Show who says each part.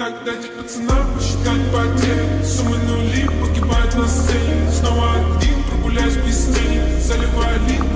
Speaker 1: Так дайте пацанам посчитать потери. Суммы нули погибают на сцене. Снова один, прогуляюсь без тени. Заливаю лик.